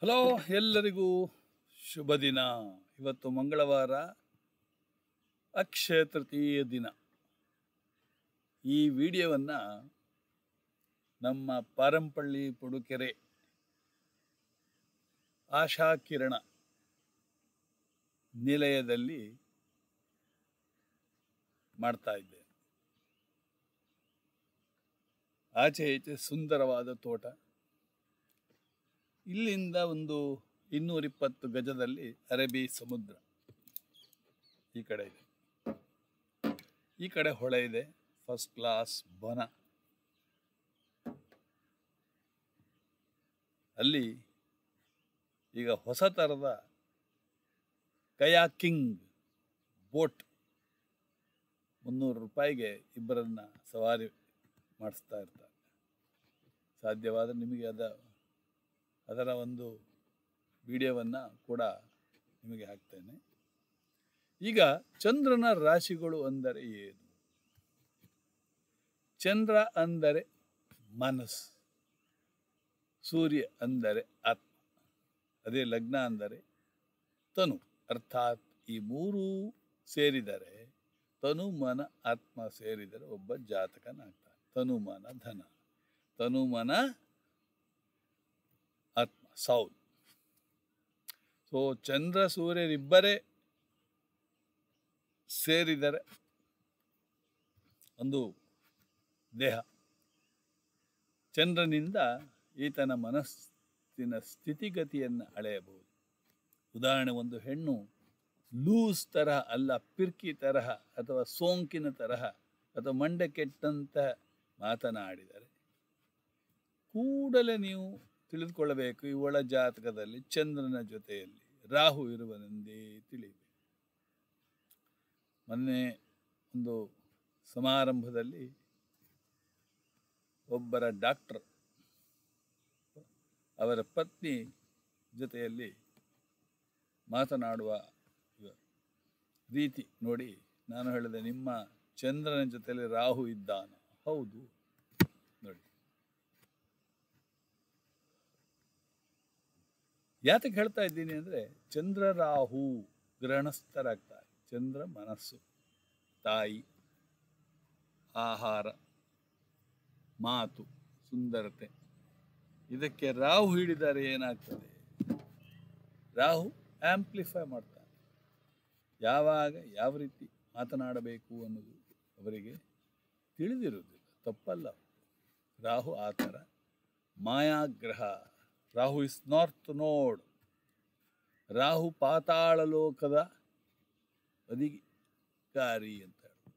Hello, ಎಲ್ಲರಿಗೂ ಶುಭ ದಿನ. ಇವತ್ತು ಮಂಗಳವಾರ, ಅಕ್ಷಯ ತೃತೀಯ ದಿನ. ಈ ವಿಡಿಯೋವನ್ನು ನಮ್ಮ ಪಾರಂಪಳ್ಳಿ ಪಡುಕೆರೆ ಆಶಾಕಿರಣ ನಿಲಯದಲ್ಲಿ ಮಾಡ್ತಾ ಇದ್ದೆ. ಆಚೆ ಈಚೆ ಸುಂದರವಾದ ತೋಟ. ಇಲ್ಲಿಂದ ಒಂದು 220 ಗಜದಲ್ಲಿ ಅರೇಬಿ ಸಮುದ್ರ ಈ ಕಡೆ ಇದೆ. ಈ ಕಡೆ ಹೊಳೆ ಇದೆ, ಫಸ್ಟ್ ಕ್ಲಾಸ್ ಬನ. ಅಲ್ಲಿ ಈಗ ಹೊಸ ಥರದ ಕಯಾಕಿಂಗ್ ಬೋಟ್ 300 ರೂಪಾಯಿಗೆ ಇಬ್ಬರನ್ನ ಸವಾರಿ ಮಾಡಿಸ್ತಾ ಇರ್ತಾರೆ. ಸಾಧ್ಯವಾದರೆ ನಿಮಗೆ ಅದರ ಒಂದು ವಿಡಿಯೋವನ್ನು ಕೂಡ ನಿಮಗೆ ಹಾಕ್ತೇನೆ. ಈಗ ಚಂದ್ರನ ರಾಶಿಗಳು ಅಂದರೆ ಏನು? ಚಂದ್ರ ಅಂದರೆ ಮನಸ್ಸು, ಸೂರ್ಯ ಅಂದರೆ ಆತ್ಮ, ಅದೇ ಲಗ್ನ ಅಂದರೆ ತನು. ಅರ್ಥಾತ್ ಈ ಮೂರೂ ಸೇರಿದರೆ, ತನು ಮನ ಆತ್ಮ ಸೇರಿದರೆ ಒಬ್ಬ ಜಾತಕನಾಗ್ತಾನೆ. ತನು ಮನ ಧನ, ತನು ಮನ ಆತ್ಮ ಸೌಲ್. ಸೊ ಚಂದ್ರ ಸೂರ್ಯರಿಬ್ಬರೇ ಸೇರಿದರೆ ಒಂದು ದೇಹ. ಚಂದ್ರನಿಂದ ಈತನ ಮನಸ್ಸಿನ ಸ್ಥಿತಿಗತಿಯನ್ನು ಅಳೆಯಬಹುದು. ಉದಾಹರಣೆ, ಒಂದು ಹೆಣ್ಣು ಲೂಸ್ ತರಹ ಅಲ್ಲ, ಪಿರ್ಕಿ ತರಹ ಅಥವಾ ಸೋಂಕಿನ ತರಹ ಅಥವಾ ಮಂಡೆ ಕೆಟ್ಟಂತ ಮಾತನಾಡಿದರೆ ಕೂಡಲೇ ನೀವು ತಿಳಿದುಕೊಳ್ಳಬೇಕು, ಇವಳ ಜಾತಕದಲ್ಲಿ ಚಂದ್ರನ ಜೊತೆಯಲ್ಲಿ ರಾಹು ಇರುವನೆಂದೇ ತಿಳಿಯಬೇಕು. ಮೊನ್ನೆ ಒಂದು ಸಮಾರಂಭದಲ್ಲಿ ಒಬ್ಬರ ಡಾಕ್ಟರ್ ಅವರ ಪತ್ನಿ ಜೊತೆಯಲ್ಲಿ ಮಾತನಾಡುವ ರೀತಿ ನೋಡಿ ನಾನು ಹೇಳಿದೆ, ನಿಮ್ಮ ಚಂದ್ರನ ಜೊತೆಯಲ್ಲಿ ರಾಹು ಇದ್ದಾನ? ಹೌದು ನೋಡಿ. ಯಾತಕ್ಕೆ ಹೇಳ್ತಾ ಇದ್ದೀನಿ ಅಂದರೆ, ಚಂದ್ರ ರಾಹು ಗ್ರಹಣಸ್ಥರಾಗ್ತಾರೆ. ಚಂದ್ರ ಮನಸ್ಸು, ತಾಯಿ, ಆಹಾರ, ಮಾತು, ಸುಂದರತೆ. ಇದಕ್ಕೆ ರಾಹು ಹಿಡಿದರೆ ಏನಾಗ್ತದೆ? ರಾಹು ಆಂಪ್ಲಿಫೈ ಮಾಡ್ತಾನೆ. ಯಾವಾಗ ಯಾವ ರೀತಿ ಮಾತನಾಡಬೇಕು ಅನ್ನೋದು ಅವರಿಗೆ ತಿಳಿದಿರುವುದಿಲ್ಲ. ತಪ್ಪಲ್ಲ, ರಾಹು ಆ ಥರ ಮಾಯಾಗ್ರಹ. ರಾಹು ಇಸ್ ನಾರ್ತ್ ನೋಡ್. ರಾಹು ಪಾತಾಳ ಲೋಕದ ಅಧಿಕಾರಿ ಅಂತ ಹೇಳಿ.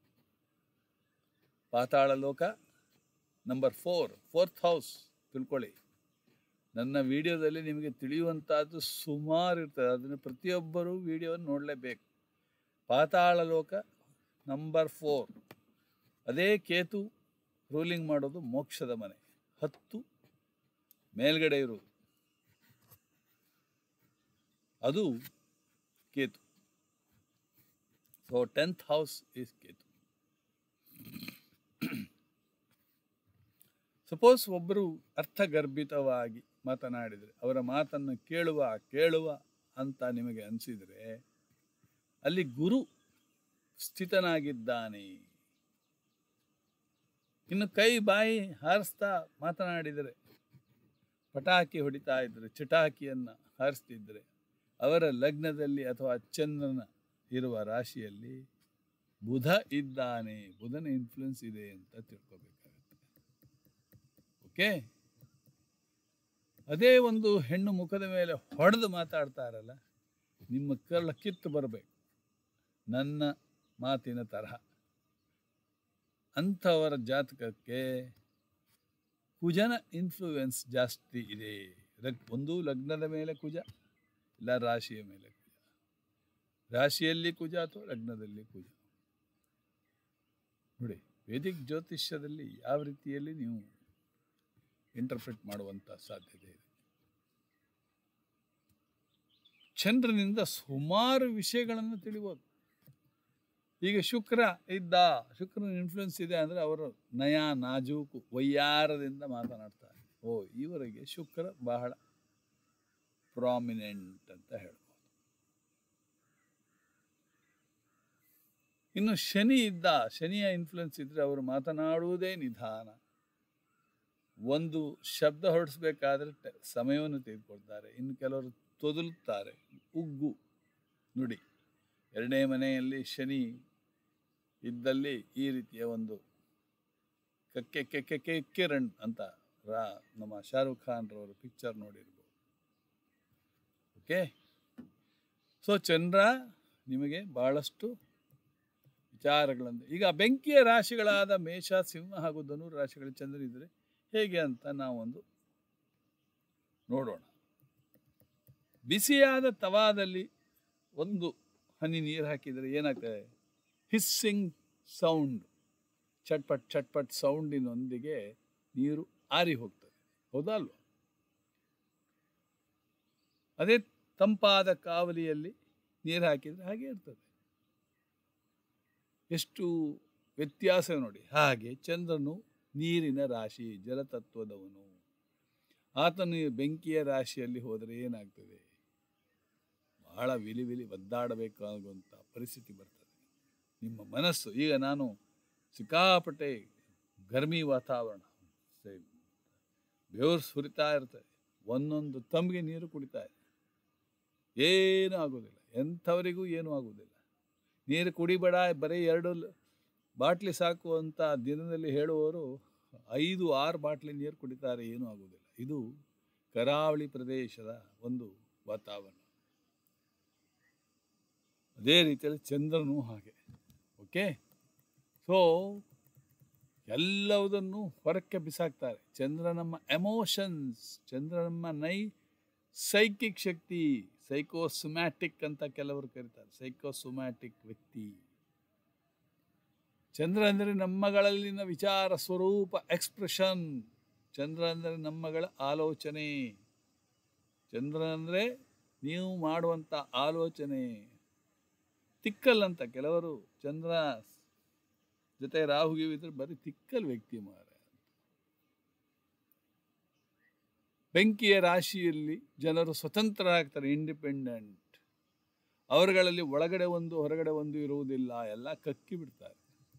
ಪಾತಾಳ ಲೋಕ ನಂಬರ್ 4th ಹೌಸ್ ತಿಳ್ಕೊಳ್ಳಿ. ನನ್ನ ವಿಡಿಯೋದಲ್ಲಿ ನಿಮಗೆ ತಿಳಿಯುವಂಥದ್ದು ಸುಮಾರು ಇರ್ತದೆ. ಅದನ್ನು ಪ್ರತಿಯೊಬ್ಬರೂ ವಿಡಿಯೋವನ್ನು ನೋಡಲೇಬೇಕು. ಪಾತಾಳ ಲೋಕ ನಂಬರ್ 4. ಅದೇ ಕೇತು ರೂಲಿಂಗ್ ಮಾಡೋದು ಮೋಕ್ಷದ ಮನೆ. 10 ಮೇಲ್ಗಡೆ ಇರುವುದು ಅದು Ketu. So 10th house is Ketu. Suppose ಒಬ್ಬರು ಅರ್ಥಗರ್ಭಿತವಾಗಿ ಮಾತನಾಡಿದರೆ, ಅವರ ಮಾತನ್ನು ಕೇಳುವ ಅಂತ ನಿಮಗೆ ಅನಿಸಿದರೆ, ಅಲ್ಲಿ ಗುರು ಸ್ಥಿತನಾಗಿದ್ದಾನೆ. ಇನ್ನು ಕೈ ಬಾಯಿ ಹಾರಿಸ್ತಾ ಮಾತನಾಡಿದರೆ, ಪಟಾಕಿ ಹೊಡಿತಾ ಇದ್ದರೆ, ಚಟಾಕಿಯನ್ನು ಹಾರಿಸ್ತಿದ್ದರೆ, ಅವರ ಲಗ್ನದಲ್ಲಿ ಅಥವಾ ಚಂದ್ರನ ಇರುವ ರಾಶಿಯಲ್ಲಿ ಬುಧ ಇದ್ದಾನೆ. ಬುಧನ ಇನ್ಫ್ಲುಯೆನ್ಸ್ ಇದೆ ಅಂತ ತಿಳ್ಕೊಬೇಕಾಗುತ್ತೆ. ಓಕೆ. ಅದೇ ಒಂದು ಹೆಣ್ಣು ಮುಖದ ಮೇಲೆ ಹೊಡೆದು ಮಾತಾಡ್ತಾರಲ್ಲ, ನಿಮ್ಮ ಕರ್ಳ ಕಿತ್ತು ಬರಬೇಕು, ನನ್ನ ಮಾತಿನ ತರಹ. ಅಂಥವರ ಜಾತಕಕ್ಕೆ ಕುಜನ ಇನ್ಫ್ಲೂಯೆನ್ಸ್ ಜಾಸ್ತಿ ಇದೆ. ಒಂದು ಲಗ್ನದ ಮೇಲೆ ಕುಜ, ಇಲ್ಲ ರಾಶಿಯ ಮೇಲೆ ಕುಜ. ರಾಶಿಯಲ್ಲಿ ಕುಜ ಅಥವಾ ಲಗ್ನದಲ್ಲಿ ಕುಜ. ನೋಡಿ, ವೇದಿಕ್ ಜ್ಯೋತಿಷ್ಯದಲ್ಲಿ ಯಾವ ರೀತಿಯಲ್ಲಿ ನೀವು ಇಂಟರ್ಪ್ರಿಟ್ ಮಾಡುವಂಥ ಸಾಧ್ಯತೆ ಇದೆ. ಚಂದ್ರನಿಂದ ಸುಮಾರು ವಿಷಯಗಳನ್ನು ತಿಳಿಬೋದು. ಈಗ ಶುಕ್ರನ ಇನ್ಫ್ಲುಯೆನ್ಸ್ ಇದೆ ಅಂದರೆ ಅವರು ನಯ ನಾಜೂಕು ವಯ್ಯಾರದಿಂದ ಮಾತನಾಡ್ತಾರೆ. ಇವರಿಗೆ ಶುಕ್ರ ಬಹಳ ಪ್ರಾಮಿನೆಂಟ್ ಅಂತ ಹೇಳ್ಬೋದು. ಇನ್ನು ಶನಿಯ ಇನ್ಫ್ಲುಯೆನ್ಸ್ ಇದ್ದರೆ ಅವರು ಮಾತನಾಡುವುದೇ ನಿಧಾನ. ಒಂದು ಶಬ್ದ ಹೊರಡಿಸ್ಬೇಕಾದ್ರೆ ಸಮಯವನ್ನು ತೆಗೆದುಕೊಳ್ತಾರೆ. ಇನ್ನು ಕೆಲವರು ತೊದಲುತ್ತಾರೆ, ಉಗ್ಗು ನುಡಿ. ಎರಡನೇ ಮನೆಯಲ್ಲಿ ಶನಿ ಇದ್ದಲ್ಲಿ ಈ ರೀತಿಯ ಒಂದು ಕಿರಣ್ ಅಂತ ನಮ್ಮ ಶಾರುಖ್ ಖಾನ್ ರವರು ಪಿಕ್ಚರ್ ನೋಡಿರ್ಬೋದು. ಓಕೆ, ಸೊ ಚಂದ್ರ ನಿಮಗೆ ಬಹಳಷ್ಟು ವಿಚಾರಗಳನ್ನು. ಈಗ ಬೆಂಕಿಯ ರಾಶಿಗಳಾದ ಮೇಷ, ಸಿಂಹ ಹಾಗೂ ಧನು ರಾಶಿಗಳ ಚಂದ್ರ ಇದ್ರೆ ಹೇಗೆ ಅಂತ ನಾವೊಂದು ನೋಡೋಣ. ಬಿಸಿಯಾದ ತವಾದಲ್ಲಿ ಒಂದು ಹನಿ ನೀರು ಹಾಕಿದರೆ ಏನಾಗ್ತದೆ? ಹಿಸ್ಸಿಂಗ್ ಸೌಂಡ್, ಚಟ್ಪಟ್ ಚಟ್ಪಟ್ ಸೌಂಡಿನೊಂದಿಗೆ ನೀರು ಆರಿ ಹೋಗ್ತದೆ, ಹೌದಾ ಅಲ್ವಾ? ಅದೇ ತಂಪಾದ ಕಾವಲಿಯಲ್ಲಿ ನೀರು ಹಾಕಿದರೆ ಹಾಗೆ ಇರ್ತದೆ. ಎಷ್ಟು ವ್ಯತ್ಯಾಸ ನೋಡಿ. ಹಾಗೆ ಚಂದ್ರನು ನೀರಿನ ರಾಶಿ, ಜಲತತ್ವದವನು. ಆತನು ಬೆಂಕಿಯ ರಾಶಿಯಲ್ಲಿ ಹೋದರೆ ಏನಾಗ್ತದೆ? ಬಹಳ ವಿಲಿ ಒದ್ದಾಡಬೇಕಾಗುವಂಥ ಪರಿಸ್ಥಿತಿ ಬರ್ತದೆ. ನಿಮ್ಮ ಮನಸ್ಸು, ಈಗ ನಾನು ಸಿಕ್ಕಾಪಟ್ಟೆ ಗರ್ಮಿ ವಾತಾವರಣ, ಬೆವರು ಸುರಿತಾ ಇರ್ತದೆ, ಒಂದೊಂದು ತಂಬಿಗೆ ನೀರು ಕುಡಿತಾ ಇದೆ, ಏನೂ ಆಗೋದಿಲ್ಲ. ಎಂಥವರಿಗೂ ಏನೂ ಆಗೋದಿಲ್ಲ. ನೀರು ಕುಡಿಬೇಡ, ಬರೀ 2 ಬಾಟ್ಲಿ ಸಾಕು ಅಂತ ದಿನದಲ್ಲಿ ಹೇಳುವವರು 5-6 ಬಾಟ್ಲಿ ನೀರು ಕುಡಿತಾರೆ, ಏನೂ ಆಗೋದಿಲ್ಲ. ಇದು ಕರಾವಳಿ ಪ್ರದೇಶದ ಒಂದು ವಾತಾವರಣ. ಅದೇ ರೀತಿಯಲ್ಲಿ ಚಂದ್ರನು ಹಾಗೆ. ಓಕೆ, ಸೊ ಎಲ್ಲವುದನ್ನು ಹೊರಕ್ಕೆ ಬಿಸಾಕ್ತಾರೆ. ಚಂದ್ರ ನಮ್ಮ ಎಮೋಷನ್ಸ್, ಚಂದ್ರ ನಮ್ಮ ಸೈಕಿಕ್ ಶಕ್ತಿ, ಸೈಕೋಸೊಮ್ಯಾಟಿಕ್ ಅಂತ ಕೆಲವರು ಕರೀತಾರೆ, ಸೈಕೋಸೊಮ್ಯಾಟಿಕ್ ವ್ಯಕ್ತಿ. ಚಂದ್ರ ಅಂದರೆ ನಮ್ಮಗಳಲ್ಲಿನ ವಿಚಾರ ಸ್ವರೂಪ, ಎಕ್ಸ್ಪ್ರೆಷನ್. ಚಂದ್ರ ಅಂದರೆ ನಮ್ಮಗಳ ಆಲೋಚನೆ. ಚಂದ್ರ ಅಂದರೆ ನೀವು ಮಾಡುವಂಥ ಆಲೋಚನೆ. ತಿಕ್ಕಲ್ ಅಂತ ಕೆಲವರು ಚಂದ್ರ ಜೊತೆ ರಾಹುಗಿವಿದ್ರೆ ಬರೀ ತಿಕ್ಕಲ್ ವ್ಯಕ್ತಿ ಮಾರ. ಬೆಂಕಿಯ ರಾಶಿಯಲ್ಲಿ ಜನರು ಸ್ವತಂತ್ರರಾಗ್ತಾರೆ, ಇಂಡಿಪೆಂಡೆಂಟ್. ಅವರುಗಳಲ್ಲಿ ಒಳಗಡೆ ಒಂದು ಹೊರಗಡೆ ಒಂದು ಇರುವುದಿಲ್ಲ, ಎಲ್ಲ ಕಕ್ಕಿ ಬಿಡ್ತಾರೆ.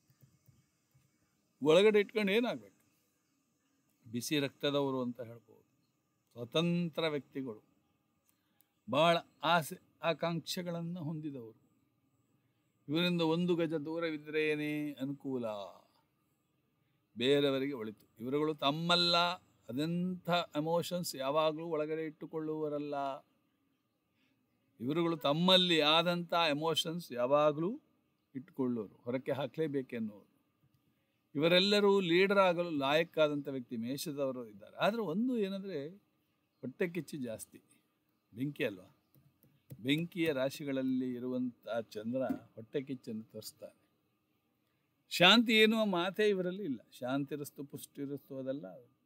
ಒಳಗಡೆ ಇಟ್ಕೊಂಡು ಏನಾಗಬೇಕು? ಬಿಸಿ ರಕ್ತದವರು ಅಂತ ಹೇಳ್ಬೋದು. ಸ್ವತಂತ್ರ ವ್ಯಕ್ತಿಗಳು, ಬಹಳ ಆಸೆ ಆಕಾಂಕ್ಷೆಗಳನ್ನು ಹೊಂದಿದವರು. ಇವರಿಂದ 1 ಗಜ ದೂರವಿದ್ದರೆ ಏನೇ ಅನುಕೂಲ, ಬೇರೆಯವರಿಗೆ ಒಳಿತು. ಇವರುಗಳು ತಮ್ಮಲ್ಲ, ಅದೆಂಥ ಎಮೋಷನ್ಸ್ ಯಾವಾಗಲೂ ಒಳಗಡೆ ಇಟ್ಟುಕೊಳ್ಳುವವರಲ್ಲ. ಇವರುಗಳು ತಮ್ಮಲ್ಲಿ ಆದಂಥ ಎಮೋಷನ್ಸ್ ಯಾವಾಗಲೂ ಇಟ್ಟುಕೊಳ್ಳೋರು, ಹೊರಕ್ಕೆ ಹಾಕಲೇಬೇಕೆನ್ನುವರು. ಇವರೆಲ್ಲರೂ ಲೀಡರ್ ಆಗಲು ಲಾಯಕ್ಕಾದಂಥ ವ್ಯಕ್ತಿ ಮೇಷದವರು ಇದ್ದಾರೆ. ಆದರೆ ಒಂದು ಏನಂದರೆ ಹೊಟ್ಟೆ ಕಿಚ್ಚು ಜಾಸ್ತಿ. ಬೆಂಕಿ ಅಲ್ವಾ? ಬೆಂಕಿಯ ರಾಶಿಗಳಲ್ಲಿ ಇರುವಂಥ ಚಂದ್ರ ಹೊಟ್ಟೆ ಕಿಚ್ಚನ್ನು ತೋರಿಸ್ತಾನೆ. ಶಾಂತಿ ಎನ್ನುವ ಮಾತೇ ಇವರಲ್ಲಿ ಇಲ್ಲ. ಶಾಂತಿರಸ್ತು ಪುಷ್ಟಿರಸ್ತು ಅದೆಲ್ಲ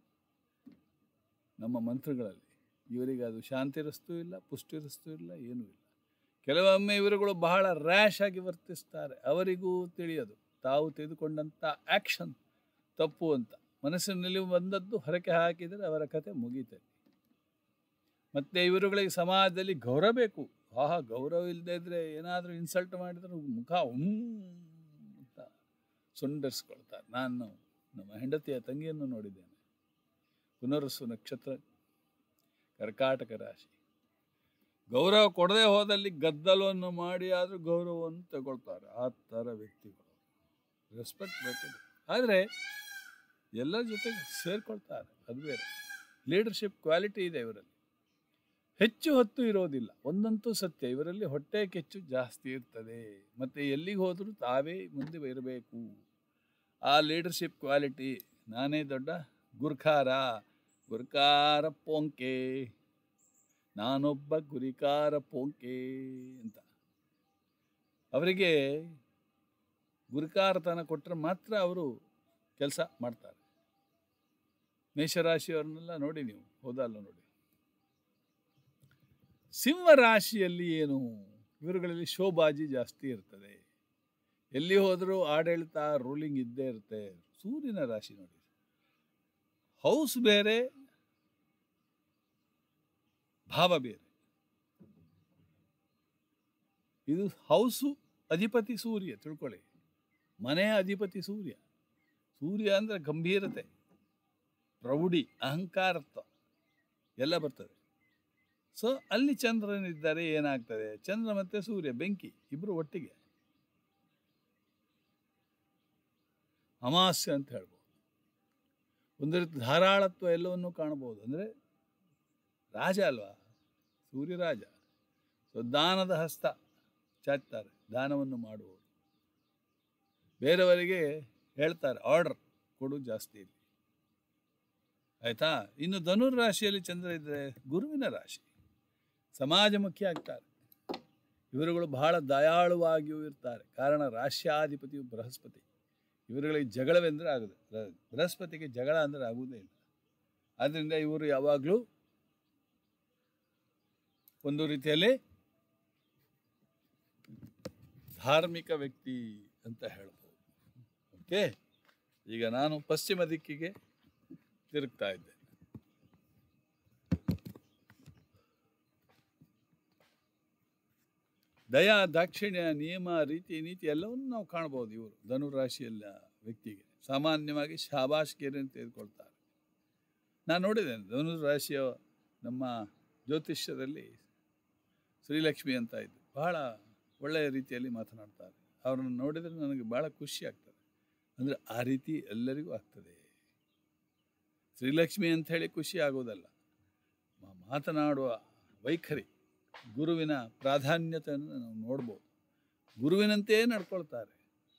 ನಮ್ಮ ಮಂತ್ರಗಳಲ್ಲಿ. ಇವರಿಗೆ ಅದು ಶಾಂತಿರಸ್ತು ಇಲ್ಲ, ಪುಷ್ಟಿರಸ್ತು ಇಲ್ಲ, ಏನೂ ಇಲ್ಲ. ಕೆಲವೊಮ್ಮೆ ಇವರುಗಳು ಬಹಳ ರ್ಯಾಶ್ ಆಗಿ ವರ್ತಿಸ್ತಾರೆ. ಅವರಿಗೂ ತಿಳಿಯೋದು ತಾವು ತೆಗೆದುಕೊಂಡಂಥ ಆ್ಯಕ್ಷನ್ ತಪ್ಪು ಅಂತ. ಮನಸ್ಸಿನಲ್ಲಿ ಬಂದದ್ದು ಹೊರಕ್ಕೆ ಹಾಕಿದರೆ ಅವರ ಕತೆ ಮುಗೀತದೆ. ಮತ್ತು ಇವರುಗಳಿಗೆ ಸಮಾಜದಲ್ಲಿ ಗೌರವ ಬೇಕು. ಗೌರವ ಇಲ್ಲದೆ ಇದ್ದರೆ ಏನಾದರೂ ಇನ್ಸಲ್ಟ್ ಮಾಡಿದ್ರೆ ಮುಖ ಅಂತ ಸುಂಡರಿಸ್ಕೊಳ್ತಾರೆ. ನಾನು ನಮ್ಮ ಹೆಂಡತಿಯ ತಂಗಿಯನ್ನು ನೋಡಿದ್ದೇನೆ. ಪುನರ್ವಸು ನಕ್ಷತ್ರ, ಕರ್ಕಾಟಕ ರಾಶಿ. ಗೌರವ ಕೊಡದೆ ಹೋದಲ್ಲಿ ಗದ್ದಲವನ್ನು ಮಾಡಿ ಆದರೂ ಗೌರವವನ್ನು ತಗೊಳ್ತಾರೆ. ಆ ಥರ ವ್ಯಕ್ತಿಗಳು. ರೆಸ್ಪೆಕ್ಟ್ ಬೇಕಿದೆ, ಆದರೆ ಎಲ್ಲರ ಜೊತೆಗೆ ಸೇರ್ಕೊಳ್ತಾರೆ, ಅದು ಬೇರೆ. ಲೀಡರ್ಶಿಪ್ ಕ್ವಾಲಿಟಿ ಇದೆ ಇವರಲ್ಲಿ. ಹೆಚ್ಚು ಹೊತ್ತು ಇರೋದಿಲ್ಲ, ಒಂದಂತೂ ಸತ್ಯ, ಇವರಲ್ಲಿ ಹೊಟ್ಟೆ ಕೆಚ್ಚು ಜಾಸ್ತಿ ಇರ್ತದೆ. ಮತ್ತು ಎಲ್ಲಿಗೆ ಹೋದರೂ ತಾವೇ ಮುಂದೆ ಇರಬೇಕು. ಆ ಲೀಡರ್ಶಿಪ್ ಕ್ವಾಲಿಟಿ. ನಾನೇ ದೊಡ್ಡ ಗುರ್ಕಾರ ಪೋಂಕೆ, ನಾನೊಬ್ಬ ಗುರಿಕಾರ ಪೋಂಕೆ ಅಂತ. ಅವರಿಗೆ ಗುರಿಕಾರತನ ಕೊಟ್ಟರೆ ಮಾತ್ರ ಅವರು ಕೆಲಸ ಮಾಡ್ತಾರೆ. ಮೇಷರಾಶಿಯವ್ರನ್ನೆಲ್ಲ ನೋಡಿ ನೀವು, ಹೌದಲ್ಲ ನೋಡಿ. ಸಿಂಹರಾಶಿಯಲ್ಲಿ ಏನು? ಇವರುಗಳಲ್ಲಿ ಶೋಬಾಜಿ ಜಾಸ್ತಿ ಇರ್ತದೆ. ಎಲ್ಲಿ ಹೋದರೂ ಆಡಳಿತ, ರೂಲಿಂಗ್ ಇದ್ದೇ ಇರುತ್ತೆ. ಸೂರ್ಯನ ರಾಶಿ ನೋಡಿ. ಹೌಸ್ ಬೇರೆ, ಭಾವ ಬೇರೆ. ಇದು ಹೌಸು ಅಧಿಪತಿ ಸೂರ್ಯ, ತಿಳ್ಕೊಳ್ಳಿ. ಮನೆಯ ಅಧಿಪತಿ ಸೂರ್ಯ. ಸೂರ್ಯ ಅಂದರೆ ಗಂಭೀರತೆ, ಪ್ರೌಢಿ, ಅಹಂಕಾರತ್ವ ಎಲ್ಲ ಬರ್ತದೆ. ಸೊ ಅಲ್ಲಿ ಚಂದ್ರನಿದ್ದಾರೆ ಏನಾಗ್ತದೆ, ಚಂದ್ರ ಮತ್ತು ಸೂರ್ಯ ಬೆಂಕಿ ಇಬ್ಬರು ಒಟ್ಟಿಗೆ ಅಮಾಸ್ಯ ಅಂತ ಹೇಳ್ಬೋದು. ಒಂದು ರೀತಿ ಧಾರಾಳತ್ವ ಎಲ್ಲವನ್ನೂ ಕಾಣಬಹುದು. ಅಂದರೆ ರಾಜ ಅಲ್ವಾ, ಸೂರ್ಯ ರಾಜ. ಸೊ ದಾನದ ಹಸ್ತ ಚಾಚ್ತಾರೆ, ದಾನವನ್ನು ಮಾಡುವುದು. ಬೇರೆಯವರಿಗೆ ಹೇಳ್ತಾರೆ, ಆರ್ಡರ್ ಕೊಡು ಜಾಸ್ತಿ ಇಲ್ಲಿ, ಆಯಿತಾ. ಇನ್ನು ಧನುರ್ ರಾಶಿಯಲ್ಲಿ ಚಂದ್ರ ಇದ್ದರೆ ಗುರುವಿನ ರಾಶಿ, ಸಮಾಜಮುಖಿ ಆಗ್ತಾರೆ. ಇವರುಗಳು ಬಹಳ ದಯಾಳುವಾಗಿಯೂ ಇರ್ತಾರೆ. ಕಾರಣ ರಾಶ್ಯಾಧಿಪತಿಯು ಬೃಹಸ್ಪತಿ. ಇವರುಗಳಿಗೆ ಜಗಳವೆಂದರೆ ಆಗುದು, ಬೃಹಸ್ಪತಿಗೆ ಜಗಳ ಅಂದರೆ ಆಗುವುದೇ ಇಲ್ಲ. ಆದ್ದರಿಂದ ಇವರು ಯಾವಾಗಲೂ ಒಂದು ರೀತಿಯಲ್ಲಿ ಧಾರ್ಮಿಕ ವ್ಯಕ್ತಿ ಅಂತ ಹೇಳ್ಬೋದು. ಓಕೆ, ಈಗ ನಾನು ಪಶ್ಚಿಮ ದಿಕ್ಕಿಗೆ ತಿರುಗ್ತಾ ಇದ್ದೆ. ದಯಾ, ದಾಕ್ಷಿಣ್ಯ, ನಿಯಮ, ರೀತಿ, ನೀತಿ ಎಲ್ಲವನ್ನು ನಾವು ಕಾಣ್ಬೋದು. ಇವರು ಧನುರಾಶಿಯಲ್ಲ ವ್ಯಕ್ತಿಗೆ ಸಾಮಾನ್ಯವಾಗಿ ಶಾಬಾಷ್ಗಿರಿಯನ್ನು ತೆಗೆದುಕೊಳ್ತಾರೆ. ನಾನು ನೋಡಿದ್ದೇನೆ ಧನುರಾಶಿಯ ನಮ್ಮ ಜ್ಯೋತಿಷ್ಯದಲ್ಲಿ ಶ್ರೀಲಕ್ಷ್ಮಿ ಅಂತ ಇದ್ದು ಬಹಳ ಒಳ್ಳೆಯ ರೀತಿಯಲ್ಲಿ ಮಾತನಾಡ್ತಾರೆ. ಅವ್ರನ್ನ ನೋಡಿದರೆ ನನಗೆ ಭಾಳ ಖುಷಿ ಆಗ್ತದೆ. ಅಂದರೆ ಆ ರೀತಿ ಎಲ್ಲರಿಗೂ ಆಗ್ತದೆ. ಶ್ರೀಲಕ್ಷ್ಮಿ ಅಂಥೇಳಿ ಖುಷಿ ಆಗೋದಲ್ಲ, ಮಾತನಾಡುವ ವೈಖರಿ, ಗುರುವಿನ ಪ್ರಾಧಾನ್ಯತೆಯನ್ನು ನಾವು ನೋಡ್ಬೋದು. ಗುರುವಿನಂತೆಯೇ ನಡ್ಕೊಳ್ತಾರೆ.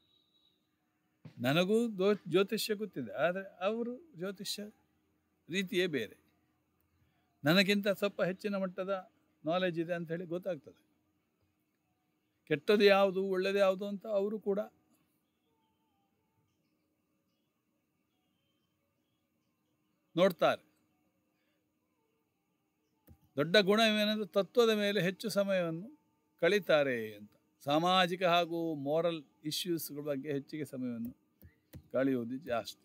ನನಗೂ ಜ್ಯೋತಿಷ್ಯ ಗೊತ್ತಿದೆ, ಆದರೆ ಅವರು ಜ್ಯೋತಿಷ್ಯ ರೀತಿಯೇ ಬೇರೆ. ನನಗಿಂತ ಸ್ವಲ್ಪ ಹೆಚ್ಚಿನ ಮಟ್ಟದ ನಾಲೆಜ್ ಇದೆ ಅಂಥೇಳಿ ಗೊತ್ತಾಗ್ತದೆ. ಕೆಟ್ಟದ್ದು ಯಾವುದು, ಒಳ್ಳೆಯದು ಯಾವುದು ಅಂತ ಅವರು ಕೂಡ ನೋಡ್ತಾರೆ. ದೊಡ್ಡ ಗುಣವೇನೆಂದರೆ ತತ್ವದ ಮೇಲೆ ಹೆಚ್ಚು ಸಮಯವನ್ನು ಕಳೀತಾರೆ ಅಂತ. ಸಾಮಾಜಿಕ ಹಾಗೂ ಮೋರಲ್ ಇಶ್ಯೂಸ್ಗಳ ಬಗ್ಗೆ ಹೆಚ್ಚಿಗೆ ಸಮಯವನ್ನು ಕಳೆಯುವುದು ಜಾಸ್ತಿ.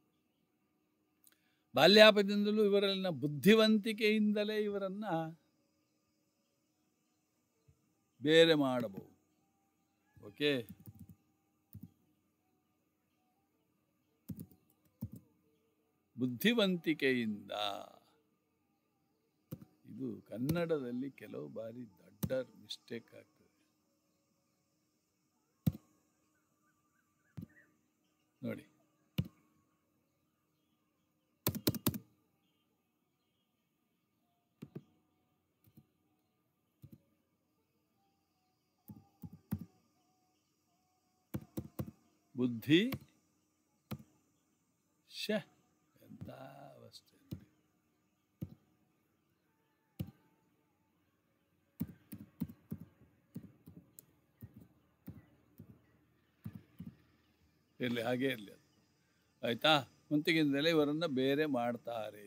ಬಾಲ್ಯಾಪದಿಂದಲೂ ಇವರಲ್ಲಿನ ಬುದ್ಧಿವಂತಿಕೆಯಿಂದಲೇ ಇವರನ್ನು ಬೇರೆ ಮಾಡಬಹುದು. ಓಕೆ, ಬುದ್ಧಿವಂತಿಕೆಯಿಂದ. ಇದು ಕನ್ನಡದಲ್ಲಿ ಕೆಲವು ಬಾರಿ ದೊಡ್ಡ ಮಿಸ್ಟೇಕ್ ಆಗ್ತದೆ. ನೋಡಿ, ಬುದ್ಧಿ ಎಂತ ಅವಸ್ಥೆ. ಇರಲಿ, ಹಾಗೇ ಇರಲಿ, ಅದು ಆಯ್ತಾ. ಮುಂತಿಗಿಂದಲೇ ಇವರನ್ನು ಬೇರೆ ಮಾಡ್ತಾರೆ.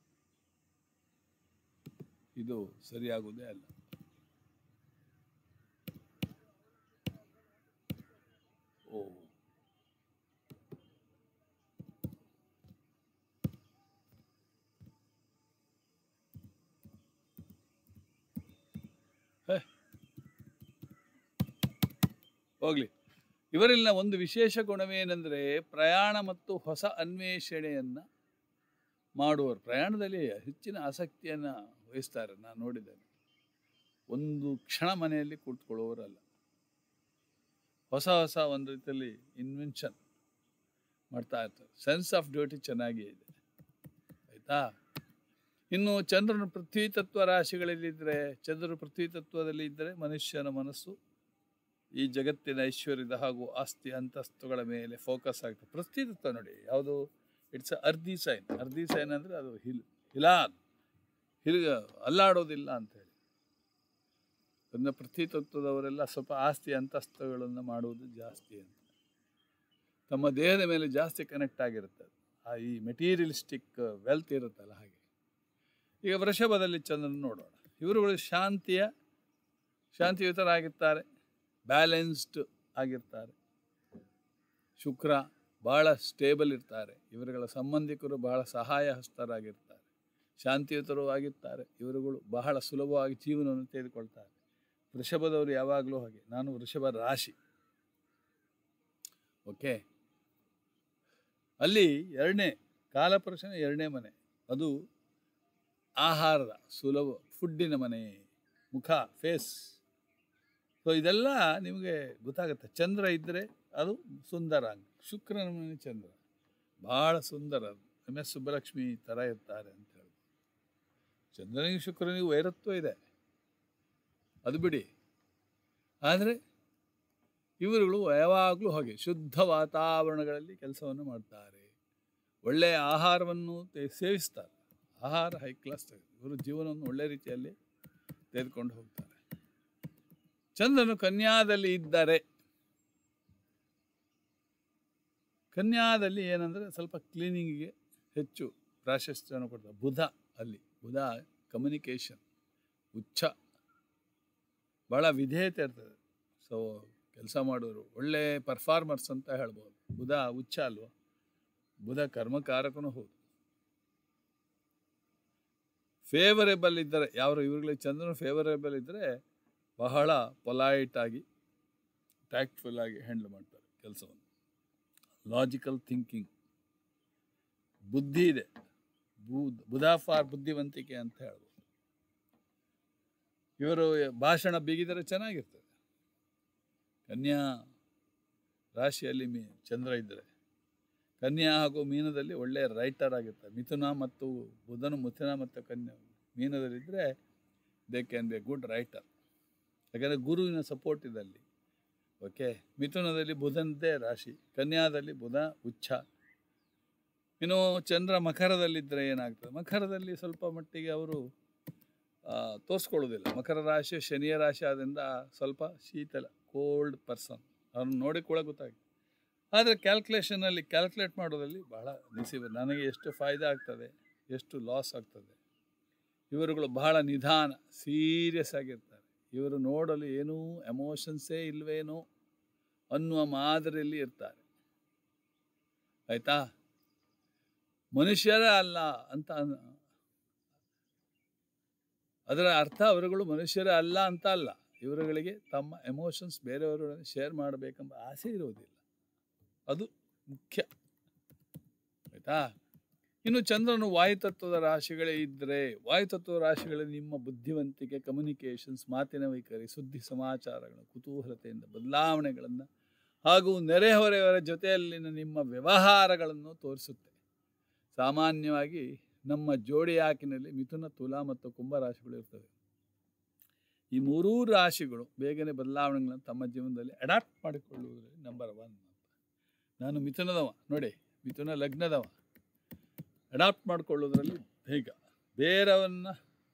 ಇದು ಸರಿಯಾಗುವುದೇ ಅಲ್ಲ. ಓ, ಹೋಗ್ಲಿ. ಇವರಲ್ಲಿನ ಒಂದು ವಿಶೇಷ ಗುಣವೇನೆಂದರೆ ಪ್ರಯಾಣ ಮತ್ತು ಹೊಸ ಅನ್ವೇಷಣೆಯನ್ನು ಮಾಡುವರು. ಪ್ರಯಾಣದಲ್ಲಿ ಹೆಚ್ಚಿನ ಆಸಕ್ತಿಯನ್ನು ವಹಿಸ್ತಾರೆ. ನಾನು ನೋಡಿದ್ದೇನೆ. ಒಂದು ಕ್ಷಣ ಮನೆಯಲ್ಲಿ ಕೂತ್ಕೊಳ್ಳುವವರಲ್ಲ. ಹೊಸ ಹೊಸ ಒಂದು ರೀತಿಯಲ್ಲಿ ಇನ್ವೆನ್ಷನ್ ಮಾಡ್ತಾ ಇರ್ತಾರೆ. ಸೆನ್ಸ್ ಆಫ್ ಡ್ಯೂಟಿ ಚೆನ್ನಾಗಿ ಇದೆ, ಆಯಿತಾ. ಇನ್ನು ಚಂದ್ರನ ಪೃಥ್ವಿ ತತ್ವ ರಾಶಿಗಳಲ್ಲಿದ್ದರೆ, ಚಂದ್ರನ ಪೃಥ್ವಿ ತತ್ವದಲ್ಲಿ ಇದ್ದರೆ ಮನುಷ್ಯನ ಮನಸ್ಸು ಈ ಜಗತ್ತಿನ ಐಶ್ವರ್ಯದ ಹಾಗೂ ಆಸ್ತಿ ಅಂತಸ್ತುಗಳ ಮೇಲೆ ಫೋಕಸ್ ಆಗ್ತದೆ. ಪೃಥ್ವಿ ತತ್ವ ನೋಡಿ ಯಾವುದು, it's earthy sign. Earthy sign ಅಂದರೆ ಅದು ಅಲ್ಲಾಡೋದಿಲ್ಲ ಅಂಥೇಳಿ. ಅದನ್ನು ಪೃಥ್ವಿ ತತ್ವದವರೆಲ್ಲ ಸ್ವಲ್ಪ ಆಸ್ತಿ ಅಂತಸ್ತುಗಳನ್ನು ಮಾಡುವುದು ಜಾಸ್ತಿ ಅಂತ. ತಮ್ಮ ದೇಹದ ಮೇಲೆ ಜಾಸ್ತಿ ಕನೆಕ್ಟ್ ಆಗಿರುತ್ತೆ. ಈ ಮೆಟೀರಿಯಲಿಸ್ಟಿಕ್ ವೆಲ್ತ್ ಇರುತ್ತಲ್ಲ ಹಾಗೆ. ಈಗ ವೃಷಭದಲ್ಲಿ ಚಂದ್ರನ ನೋಡೋಣ. ಇವರುಗಳು ಶಾಂತಿಯುತರಾಗಿರ್ತಾರೆ, ಬ್ಯಾಲೆನ್ಸ್ಡ್ ಆಗಿರ್ತಾರೆ. ಶುಕ್ರ ಭಾಳ ಸ್ಟೇಬಲ್ ಇರ್ತಾರೆ. ಇವರುಗಳ ಸಂಬಂಧಿಕರು ಬಹಳ ಸಹಾಯ ಹಸ್ತರಾಗಿರ್ತಾರೆ, ಶಾಂತಿಯುತರು ಆಗಿರ್ತಾರೆ. ಇವರುಗಳು ಬಹಳ ಸುಲಭವಾಗಿ ಜೀವನವನ್ನು ತೆಗೆದುಕೊಳ್ತಾರೆ. ವೃಷಭದವರು ಯಾವಾಗಲೂ ಹಾಗೆ. ನಾನು ವೃಷಭ ರಾಶಿ. ಓಕೆ, ಅಲ್ಲಿ ಎರಡನೇ ಕಾಲಪುರುಷನ ಎರಡನೇ ಮನೆ, ಅದು ಆಹಾರದ ಸುಲಭ ಫುಡ್ಡಿನ ಮನೆ, ಮುಖ, ಫೇಸ್. ಸೊ ಇದೆಲ್ಲ ನಿಮಗೆ ಗೊತ್ತಾಗುತ್ತೆ. ಚಂದ್ರ ಇದ್ದರೆ ಅದು ಸುಂದರ. ಶುಕ್ರನ ಮನೆ ಚಂದ್ರ ಭಾಳ ಸುಂದರ. MS ಸುಬ್ಬಲಕ್ಷ್ಮಿ ಥರ ಇರ್ತಾರೆ ಅಂತ ಹೇಳಿ. ಚಂದ್ರನಿಗೆ ಶುಕ್ರನಿಗೂ ವೈರತ್ವ ಇದೆ, ಅದು ಬಿಡಿ. ಆದರೆ ಇವರುಗಳು ಯಾವಾಗಲೂ ಹಾಗೆ ಶುದ್ಧ ವಾತಾವರಣಗಳಲ್ಲಿ ಕೆಲಸವನ್ನು ಮಾಡ್ತಾರೆ, ಒಳ್ಳೆಯ ಆಹಾರವನ್ನು ಸೇವಿಸ್ತಾರೆ. ಆಹಾರ ಹೈ ಕ್ಲಾಸ್. ಇವರು ಜೀವನವನ್ನು ಒಳ್ಳೆ ರೀತಿಯಲ್ಲಿ ತೆಗೆದುಕೊಂಡು ಹೋಗ್ತಾರೆ. ಚಂದ್ರನು ಕನ್ಯಾದಲ್ಲಿ ಇದ್ದರೆ, ಕನ್ಯಾದಲ್ಲಿ ಏನಂದರೆ ಸ್ವಲ್ಪ ಕ್ಲೀನಿಂಗಿಗೆ ಹೆಚ್ಚು ಪ್ರಾಶಸ್ತ್ಯವನ್ನು ಕೊಡ್ತಾರೆ. ಬುಧ ಕಮ್ಯುನಿಕೇಷನ್, ಉಚ್ಚ, ಭಾಳ ವಿಧೇಯತೆ ಇರ್ತದೆ. ಸೊ ಕೆಲಸ ಮಾಡೋರು ಒಳ್ಳೆ ಪರ್ಫಾರ್ಮರ್ಸ್ ಅಂತ ಹೇಳ್ಬೋದು. ಬುಧ ಉಚ್ಚ ಅಲ್ವ, ಬುಧ ಕರ್ಮಕಾರಕನೂ ಹೌದು. ಫೇವರೇಬಲ್ ಇದ್ದರೆ, ಇವುಗಳಿಗೆ ಚಂದ್ರನು ಫೇವರೇಬಲ್ ಇದ್ದರೆ ಬಹಳ ಪೊಲೈಟಾಗಿ ಟ್ಯಾಕ್ಟ್ಫುಲ್ ಆಗಿ ಹ್ಯಾಂಡಲ್ ಮಾಡ್ತಾರೆ ಕೆಲಸವನ್ನು. ಲಾಜಿಕಲ್ ಥಿಂಕಿಂಗ್, ಬುದ್ಧಿ ಇದೆ. ಬುಧ ಫಾರ್ ಬುದ್ಧಿವಂತಿಕೆ ಅಂತ ಹೇಳ್ಬೋದು. ಇವರು ಭಾಷಣ ಬಿಗಿದರೆ ಚೆನ್ನಾಗಿರ್ತದೆ. ಕನ್ಯಾ ರಾಶಿಯಲ್ಲಿ ಚಂದ್ರ ಇದ್ದರೆ, ಕನ್ಯಾ ಹಾಗೂ ಮೀನದಲ್ಲಿ ಒಳ್ಳೆಯ ರೈಟರ್ ಆಗಿರ್ತಾರೆ. ಮಿಥುನ ಮತ್ತು ಕನ್ಯಾ ಮೀನದಲ್ಲಿದ್ದರೆ they can be a good writer. ಯಾಕಂದರೆ ಗುರುವಿನ ಸಪೋರ್ಟ್ ಇದೆ ಅಲ್ಲಿ. ಓಕೆ, ಮಿಥುನದಲ್ಲಿ ಬುಧನದೇ ರಾಶಿ, ಕನ್ಯಾದಲ್ಲಿ ಬುಧ ಉಚ್ಚ. ಇನ್ನು ಚಂದ್ರ ಮಕರದಲ್ಲಿದ್ದರೆ ಏನಾಗ್ತದೆ? ಮಕರದಲ್ಲಿ ಸ್ವಲ್ಪ ಮಟ್ಟಿಗೆ ಅವರು ತೋರಿಸ್ಕೊಳ್ಳೋದಿಲ್ಲ. ಮಕರ ರಾಶಿ ಶನಿಯ ರಾಶಿ ಆದ್ದರಿಂದ ಸ್ವಲ್ಪ ಶೀತಲ, ಕೋಲ್ಡ್ ಪರ್ಸನ್. ಅವ್ರನ್ನ ನೋಡಿಕೊಳ್ಳೋ ಗೊತ್ತಾಗುತ್ತೆ. ಆದರೆ ಕ್ಯಾಲ್ಕುಲೇಷನಲ್ಲಿ ಕ್ಯಾಲ್ಕುಲೇಟ್ ಮಾಡೋದಲ್ಲಿ ಬಹಳ ನನಗೆ ಎಷ್ಟು ಫಾಯ್ದೆ ಆಗ್ತದೆ, ಎಷ್ಟು ಲಾಸ್ ಆಗ್ತದೆ. ಇವರುಗಳು ಬಹಳ ನಿಧಾನ, ಸೀರಿಯಸ್ ಆಗಿರ್ತಾರೆ. ಇವರು ನೋಡಲು ಏನೂ ಎಮೋಷನ್ಸೇ ಇಲ್ವೇನೋ ಅನ್ನುವ ಮಾದರಿಯಲ್ಲಿ ಇರ್ತಾರೆ. ಆಯಿತಾ? ಮನುಷ್ಯರೇ ಅಲ್ಲ ಅಂತ, ಅದರ ಅರ್ಥ ಅವರುಗಳು ಮನುಷ್ಯರೇ ಅಲ್ಲ ಅಂತ ಅಲ್ಲ. ಇವರುಗಳಿಗೆ ತಮ್ಮ ಎಮೋಷನ್ಸ್ ಬೇರೆಯವರೊಡನೆ ಶೇರ್ ಮಾಡಬೇಕೆಂಬ ಆಸೆ ಇರುವುದಿಲ್ಲ. ಅದು ಮುಖ್ಯ. ಆಯಿತಾ? ಇನ್ನು ಚಂದ್ರನು ವಾಯುತತ್ವದ ರಾಶಿಗಳೇ ಇದ್ದರೆ, ವಾಯುತತ್ವದ ರಾಶಿಗಳಲ್ಲಿ ನಿಮ್ಮ ಬುದ್ಧಿವಂತಿಕೆ, ಕಮ್ಯುನಿಕೇಷನ್ಸ್, ಮಾತಿನ ವೈಖರಿ, ಸುದ್ದಿ ಸಮಾಚಾರಗಳು, ಕುತೂಹಲತೆಯಿಂದ ಬದಲಾವಣೆಗಳನ್ನು ಹಾಗೂ ನೆರೆಹೊರೆಯವರ ಜೊತೆಯಲ್ಲಿನ ನಿಮ್ಮ ವ್ಯವಹಾರಗಳನ್ನು ತೋರಿಸುತ್ತೆ. ಸಾಮಾನ್ಯವಾಗಿ ನಮ್ಮ ಜೋಡಿಯಾಕಿನಲ್ಲಿ ಮಿಥುನ, ತುಲಾ ಮತ್ತು ಕುಂಭ ರಾಶಿಗಳು ಇರ್ತವೆ. ಈ ಮೂರೂ ರಾಶಿಗಳು ಬೇಗನೆ ಬದಲಾವಣೆಗಳನ್ನು ತಮ್ಮ ಜೀವನದಲ್ಲಿ ಅಡಾಪ್ಟ್ ಮಾಡಿಕೊಳ್ಳುವುದರಲ್ಲಿ ನಂಬರ್ 1. ನಾನು ಮಿಥುನದವ ನೋಡಿ, ಮಿಥುನ ಲಗ್ನದವ. ಅಡಾಪ್ಟ್ ಮಾಡಿಕೊಳ್ಳೋದ್ರಲ್ಲಿ ಬೇಗ ಬೇರೆಯವರನ್ನು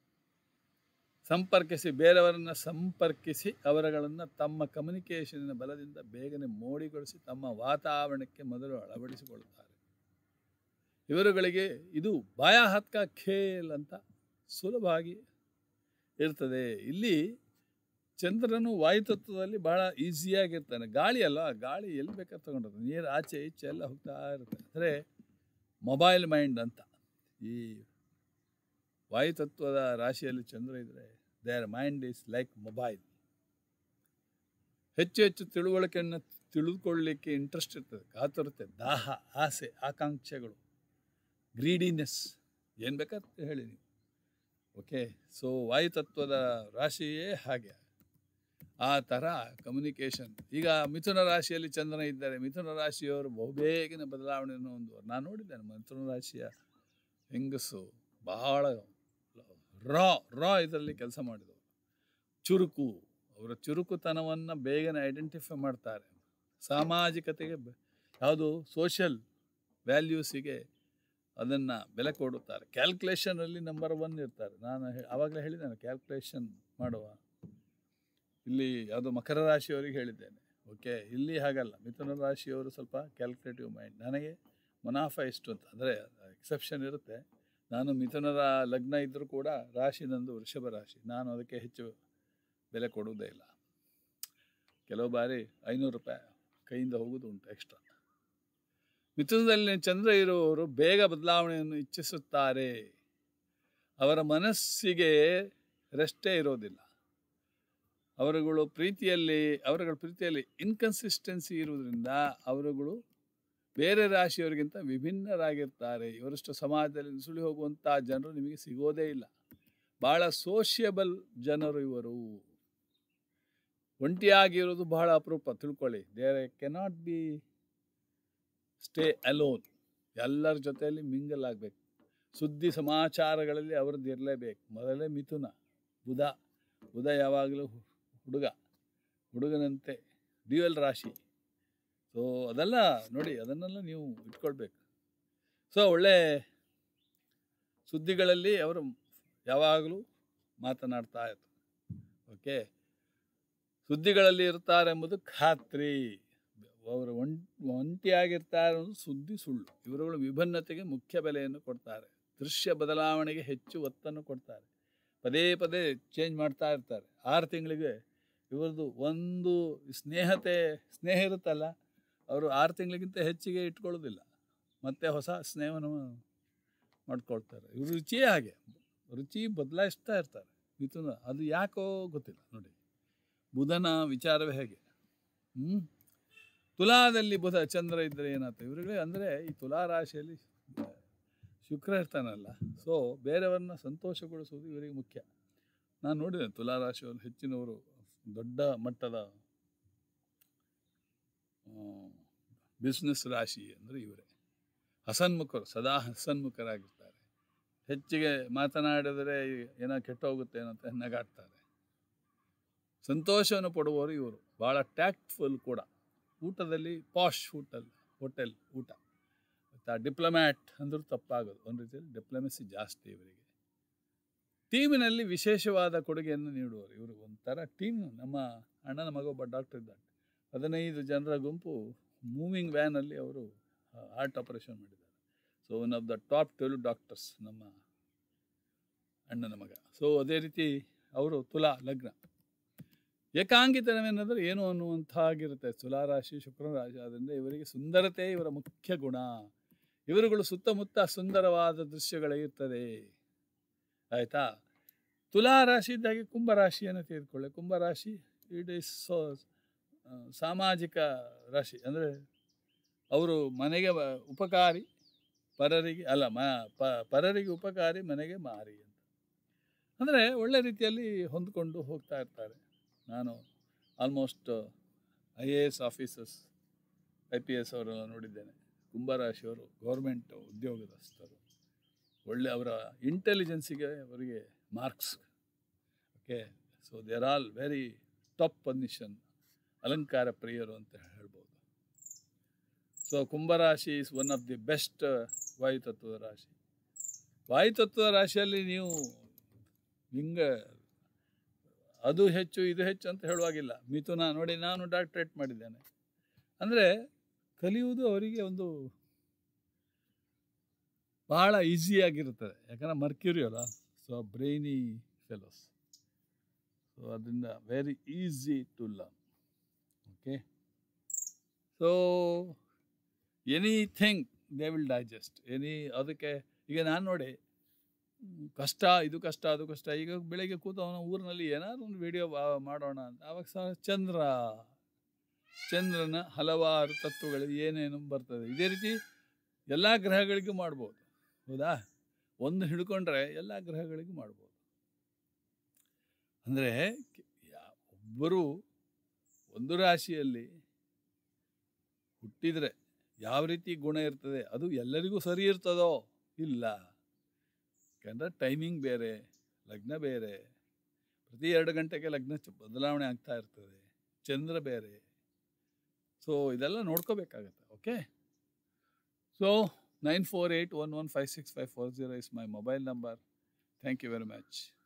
ಸಂಪರ್ಕಿಸಿ ಅವರುಗಳನ್ನು ತಮ್ಮ ಕಮ್ಯುನಿಕೇಷನಿನ ಬಲದಿಂದ ಬೇಗನೆ ಮೋಡಿಗೊಳಿಸಿ ತಮ್ಮ ವಾತಾವರಣಕ್ಕೆ ಮೊದಲು ಅಳವಡಿಸಿಕೊಳ್ಳುತ್ತಾರೆ. ಇವರುಗಳಿಗೆ ಇದು ಬಾಯಾ ಹತ್ಕ ಖೇಲ್ ಅಂತ ಸುಲಭವಾಗಿ ಇರ್ತದೆ. ಇಲ್ಲಿ ಚಂದ್ರನು ವಾಯುತತ್ವದಲ್ಲಿ ಭಾಳ ಈಸಿಯಾಗಿರ್ತಾನೆ. ಗಾಳಿ ಅಲ್ಲ, ಗಾಳಿ ಎಲ್ಲಿ ಬೇಕಾದ್ರೆ ತಗೊಂಡಿರ್ತಾನೆ, ನೀರು ಆಚೆ ಈಚೆ ಎಲ್ಲ ಹೋಗ್ತಾ ಇರುತ್ತೆ. ಅಂದರೆ ಮೊಬೈಲ್ ಮೈಂಡ್ ಅಂತ. ಈ ವಾಯುತತ್ವದ ರಾಶಿಯಲ್ಲಿ ಚಂದ್ರ ಇದ್ದರೆ their mind is like mobile. ಹೆಚ್ಚು ತಿಳುವಳಿಕೆಯನ್ನು ತಿಳಿದುಕೊಳ್ಳಲಿಕ್ಕೆ ಇಂಟ್ರೆಸ್ಟ್ ಇರ್ತದೆ, ಕಾತುರತೆ, ದಾಹ, ಆಸೆ, ಆಕಾಂಕ್ಷೆಗಳು, ಗ್ರೀಡಿನೆಸ್, ಏನು ಬೇಕಾದ್ರೆ ಹೇಳಿ ನೀವು. ಓಕೆ, ಸೊ ವಾಯುತತ್ವದ ರಾಶಿಯೇ ಹಾಗೆ. ಆ ಥರ ಕಮ್ಯುನಿಕೇಷನ್. ಈಗ ಮಿಥುನ ರಾಶಿಯಲ್ಲಿ ಚಂದ್ರನ ಇದ್ದಾರೆ. ಮಿಥುನ ರಾಶಿಯವರು ಬಹುಬೇಗಿನ ಬದಲಾವಣೆಯನ್ನು ಹೊಂದುವರು. ನಾನು ನೋಡಿದ್ದೇನೆ ಮಿಥುನ ರಾಶಿಯ ಹೆಂಗಸು ಬಹಳ ರಾ ಇದರಲ್ಲಿ ಕೆಲಸ ಮಾಡಿದವರು. ಚುರುಕು, ಅವರ ಚುರುಕುತನವನ್ನು ಬೇಗನೆ ಐಡೆಂಟಿಫೈ ಮಾಡ್ತಾರೆ. ಸಾಮಾಜಿಕತೆಗೆ, ಯಾವುದು ಸೋಷಿಯಲ್ ವ್ಯಾಲ್ಯೂಸಿಗೆ ಅದನ್ನು ಬೆಲೆ ಕೊಡುತ್ತಾರೆ. ಕ್ಯಾಲ್ಕುಲೇಷನಲ್ಲಿ ನಂಬರ್ 1 ಇರ್ತಾರೆ. ನಾನು ಆವಾಗಲೇ ಹೇಳಿದ್ದೇನೆ ಕ್ಯಾಲ್ಕುಲೇಷನ್ ಮಾಡುವ. ಇಲ್ಲಿ ಯಾವುದು ಮಕರ ರಾಶಿಯವರಿಗೆ ಹೇಳಿದ್ದೇನೆ. ಓಕೆ, ಇಲ್ಲಿ ಹಾಗಲ್ಲ. ಮಿಥುನ ರಾಶಿಯವರು ಸ್ವಲ್ಪ ಕ್ಯಾಲ್ಕುಲೇಟಿವ್ ಮೈಂಡ್. ನನಗೆ ಮುನಾಫ ಎಷ್ಟು ಅಂತ, ಅಂದರೆ ಎಕ್ಸೆಪ್ಷನ್ ಇರುತ್ತೆ. ನಾನು ಮಿಥುನದ ಲಗ್ನ ಇದ್ದರೂ ಕೂಡ ರಾಶಿ ನಂದು ವೃಷಭ ರಾಶಿ. ನಾನು ಅದಕ್ಕೆ ಹೆಚ್ಚು ಬೆಲೆ ಕೊಡುವುದೇ ಇಲ್ಲ. ಕೆಲವು ಬಾರಿ 500 ರೂಪಾಯಿ ಕೈಯಿಂದ ಹೋಗೋದು ಉಂಟು ಎಕ್ಸ್ಟ್ರಾ. ಮಿಥುನದಲ್ಲಿ ಚಂದ್ರ ಇರುವವರು ಬೇಗ ಬದಲಾವಣೆಯನ್ನು ಇಚ್ಛಿಸುತ್ತಾರೆ. ಅವರ ಮನಸ್ಸಿಗೆ ರೆಸ್ಟೇ ಇರೋದಿಲ್ಲ. ಅವರುಗಳ ಪ್ರೀತಿಯಲ್ಲಿ ಇನ್ಕನ್ಸಿಸ್ಟೆನ್ಸಿ ಇರುವುದರಿಂದ ಅವರುಗಳು ಬೇರೆ ರಾಶಿಯವರಿಗಿಂತ ವಿಭಿನ್ನರಾಗಿರ್ತಾರೆ. ಇವರಷ್ಟು ಸಮಾಜದಲ್ಲಿ ನುಸುಳಿ ಹೋಗುವಂಥ ಜನರು ನಿಮಗೆ ಸಿಗೋದೇ ಇಲ್ಲ. ಭಾಳ ಸೋಷಿಯಬಲ್ ಜನರು ಇವರು. ಒಂಟಿಯಾಗಿರೋದು ಬಹಳ ಅಪರೂಪ, ತಿಳ್ಕೊಳ್ಳಿ. There cannot be stay alone. ಎಲ್ಲರ ಜೊತೆಯಲ್ಲಿ ಮಿಂಗಲ್ ಆಗಬೇಕು. ಸುದ್ದಿ ಸಮಾಚಾರಗಳಲ್ಲಿ ಅವ್ರದ್ದು ಇರಲೇಬೇಕು. ಮೊದಲೇ ಮಿಥುನ, ಬುಧ ಯಾವಾಗಲೂ ಹುಡುಗನಂತೆ ಡ್ಯುಯಲ್ ರಾಶಿ. ಸೊ ಅದೆಲ್ಲ ನೋಡಿ, ಅದನ್ನೆಲ್ಲ ನೀವು ಇಟ್ಕೊಳ್ಬೇಕು. ಸೊ ಒಳ್ಳೆ ಸುದ್ದಿಗಳಲ್ಲಿ ಅವರು ಯಾವಾಗಲೂ ಮಾತನಾಡ್ತಾ ಇರ್ತಾರೆ. ಓಕೆ, ಸುದ್ದಿಗಳಲ್ಲಿ ಇರ್ತಾರೆ ಎಂಬುದು ಖಾತ್ರಿ. ಅವರು ಒಂಟಿಯಾಗಿರ್ತಾರೆ ಅನ್ನೋದು ಸುದ್ದಿ ಸುಳ್ಳು. ಇವರುಗಳು ವಿಭಿನ್ನತೆಗೆ ಮುಖ್ಯ ಬೆಲೆಯನ್ನು ಕೊಡ್ತಾರೆ. ದೃಶ್ಯ ಬದಲಾವಣೆಗೆ ಹೆಚ್ಚು ಒತ್ತನ್ನು ಕೊಡ್ತಾರೆ. ಪದೇ ಪದೇ ಚೇಂಜ್ ಮಾಡ್ತಾ ಇರ್ತಾರೆ. 6 ತಿಂಗಳಿಗೆ ಇವ್ರದ್ದು ಒಂದು ಸ್ನೇಹ ಇರುತ್ತಲ್ಲ, ಅವರು 6 ತಿಂಗಳಿಗಿಂತ ಹೆಚ್ಚಿಗೆ ಇಟ್ಕೊಳ್ಳೋದಿಲ್ಲ. ಮತ್ತೆ ಹೊಸ ಸ್ನೇಹವನ್ನು ಮಾಡ್ಕೊಳ್ತಾರೆ. ಇವರು ರುಚಿಯೇ ಹಾಗೆ, ರುಚಿ ಬದಲಾಯಿಸ್ತಾ ಇರ್ತಾರೆ. ಮಿಥುನ ಅದು ಯಾಕೋ ಗೊತ್ತಿಲ್ಲ ನೋಡಿ. ಬುಧನ ವಿಚಾರವೇ ಹೇಗೆ. ತುಲಾದಲ್ಲಿ ಬುಧ ಚಂದ್ರ ಇದ್ದರೆ ಏನಾಗ್ತದೆ ಇವರುಗಳೇ. ಅಂದರೆ ಈ ತುಲಾ ರಾಶಿಯಲ್ಲಿ ಶುಕ್ರ ಇರ್ತಾನಲ್ಲ, ಸೊ ಬೇರೆಯವ್ರನ್ನ ಸಂತೋಷಗೊಳಿಸುವುದು ಇವರಿಗೆ ಮುಖ್ಯ. ನಾನು ನೋಡಿದೆ ತುಲಾ ರಾಶಿಯವರು ಹೆಚ್ಚಿನವರು ದೊಡ್ಡ ಮಟ್ಟದ ಬಿಸ್ನೆಸ್ ರಾಶಿ ಅಂದರೆ ಇವರೇ. ಸದಾ ಹಸನ್ಮುಖರಾಗಿರ್ತಾರೆ. ಹೆಚ್ಚಿಗೆ ಮಾತನಾಡಿದರೆ ಏನೋ ಕೆಟ್ಟೋಗುತ್ತೆ ಅಂತ ನಗಾಡ್ತಾರೆ. ಸಂತೋಷವನ್ನು ಪಡುವವರು ಇವರು. ಭಾಳ ಟ್ಯಾಕ್ಟ್ಫುಲ್ ಕೂಡ. ಊಟದಲ್ಲಿ ಪಾಶ್ ಹೋಟೆಲ್ ಊಟ. ಮತ್ತು ಡಿಪ್ಲೊಮ್ಯಾಟ್ ಅಂದರೂ ತಪ್ಪಾಗೋದು. ಒಂದು ರೀತಿಯಲ್ಲಿ ಡಿಪ್ಲೊಮೆಸಿ ಜಾಸ್ತಿ ಇವರಿಗೆ. ಟೀಮಿನಲ್ಲಿ ವಿಶೇಷವಾದ ಕೊಡುಗೆಯನ್ನು ನೀಡುವರು ಇವರು. ಒಂಥರ ಟೀಮ್. ನಮ್ಮ ಅಣ್ಣನ ಮಗ ಒಬ್ಬ ಡಾಕ್ಟರ್ ಇದ್ದಾನೆ. 15 ಜನರ ಗುಂಪು ಮೂವಿಂಗ್ ವ್ಯಾನಲ್ಲಿ ಅವರು ಹಾರ್ಟ್ ಆಪರೇಷನ್ ಮಾಡಿದ್ದಾರೆ. So one of the top 12 doctors ನಮ್ಮ ಅಣ್ಣನ ಮಗ. ಸೊ ಅದೇ ರೀತಿ ಅವರು ತುಲಾ ಲಗ್ನ. ಏಕಾಂಗಿತನವೇನಾದರೂ ಏನು ಅನ್ನುವಂಥ ಆಗಿರುತ್ತೆ. ತುಲಾರಾಶಿ ಶುಕ್ರ ರಾಶಿ. ಆದ್ದರಿಂದ ಇವರಿಗೆ ಸುಂದರತೆ ಇವರ ಮುಖ್ಯ ಗುಣ. ಇವರುಗಳು ಸುತ್ತಮುತ್ತ ಸುಂದರವಾದ ದೃಶ್ಯಗಳಿರ್ತದೆ. ಆಯಿತಾ. ತುಲಾರಾಶಿ ಇದ್ದಾಗೆ ಕುಂಭರಾಶಿಯನ್ನು ತೆಗೆದುಕೊಳ್ಳಿ. ಕುಂಭರಾಶಿ ಇಟ್ ಈಸ್ ಸಾಮಾಜಿಕ ರಾಶಿ. ಅಂದರೆ ಅವರು ಮನೆಗೆ ಉಪಕಾರಿ, ಪರರಿಗೆ ಉಪಕಾರಿ, ಮನೆಗೆ ಮಾರಿ ಅಂತ. ಅಂದರೆ ಒಳ್ಳೆ ರೀತಿಯಲ್ಲಿ ಹೊಂದ್ಕೊಂಡು ಹೋಗ್ತಾ ಇರ್ತಾರೆ. ನಾನು ಆಲ್ಮೋಸ್ಟ್ IAS ಆಫೀಸರ್ಸ್, IPS ಅವರೆಲ್ಲ ನೋಡಿದ್ದೇನೆ. ಕುಂಭರಾಶಿಯವರು ಗೌರ್ಮೆಂಟ್ ಉದ್ಯೋಗದಸ್ಥರು. ಒಳ್ಳೆ ಅವರ ಇಂಟೆಲಿಜೆನ್ಸಿಗೆ ಅವರಿಗೆ marks. Okay, so they are all very top position. ಅಲಂಕಾರ ಪ್ರಿಯರು ಅಂತ ಹೇಳ್ಬೋದು. ಸೊ ಕುಂಭರಾಶಿ is one of the best ವಾಯುತತ್ವದ ರಾಶಿ. ವಾಯುತತ್ವದ ರಾಶಿಯಲ್ಲಿ ನೀವು ಅದು ಹೆಚ್ಚು ಇದು ಹೆಚ್ಚು ಅಂತ ಹೇಳುವಾಗಿಲ್ಲ. ಮಿಥುನ ನೋಡಿ, ನಾನು ಡಾಕ್ಟ್ರೇಟ್ ಮಾಡಿದ್ದೇನೆ. ಅಂದರೆ ಕಲಿಯುವುದು ಅವರಿಗೆ ಒಂದು ಭಾಳ ಈಸಿಯಾಗಿರುತ್ತದೆ. ಯಾಕಂದರೆ ಮರ್ಕ್ಯೂರಿ ಅಲ್ಲ, ಸೊ ಬ್ರೈನಿ ಫೆಲೋಸ್. ಸೊ ಅದರಿಂದ very easy to learn. Okay, so anything they will digest. ಅದಕ್ಕೆ ಈಗ ನಾನು ನೋಡಿ, ಕಷ್ಟ, ಇದು ಕಷ್ಟ, ಅದು ಕಷ್ಟ. ಈಗ ಬೆಳಗ್ಗೆ ಕೂತವನ ಊರಿನಲ್ಲಿ ಏನಾದ್ರು ಒಂದು ವಿಡಿಯೋ ಮಾಡೋಣ ಅಂತ, ಆವಾಗ ಚಂದ್ರನ ಹಲವಾರು ತತ್ವಗಳು ಏನೇನು ಬರ್ತದೆ. ಇದೇ ರೀತಿ ಎಲ್ಲ ಗ್ರಹಗಳಿಗೂ ಮಾಡ್ಬೋದು. ಹೌದಾ? ಒಂದು ಹಿಡ್ಕೊಂಡ್ರೆ ಎಲ್ಲ ಗ್ರಹಗಳಿಗೂ ಮಾಡ್ಬೋದು. ಅಂದರೆ ಒಬ್ಬರು ಒಂದು ರಾಶಿಯಲ್ಲಿ ಹುಟ್ಟಿದರೆ ಯಾವ ರೀತಿ ಗುಣ ಇರ್ತದೆ ಅದು ಎಲ್ಲರಿಗೂ ಸರಿ ಇರ್ತದೋ ಇಲ್ಲ. ಯಾಕಂದರೆ ಟೈಮಿಂಗ್ ಬೇರೆ, ಲಗ್ನ ಬೇರೆ. ಪ್ರತಿ 2 ಗಂಟೆಗೆ ಲಗ್ನ ಬದಲಾವಣೆ ಆಗ್ತಾ ಇರ್ತದೆ. ಚಂದ್ರ ಬೇರೆ. ಸೊ ಇದೆಲ್ಲ ನೋಡ್ಕೋಬೇಕಾಗತ್ತೆ. Okay, so 9481156540 is my mobile number. Thank you very much.